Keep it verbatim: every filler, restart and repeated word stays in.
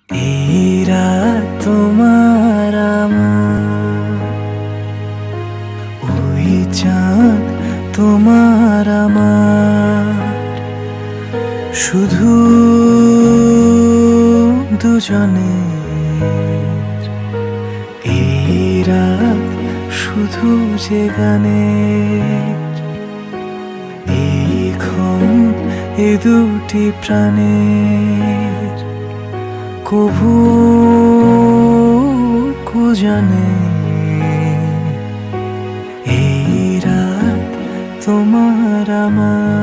এই রাত তোমার আমার, ওই চাঁদ তোমার আমার, শুধু দুজনের। এই রাত শুধু যে গানের, এই ক্ষণ এ দুটি প্রাণের কভু কো জানে। এই রাত তোমার আমার।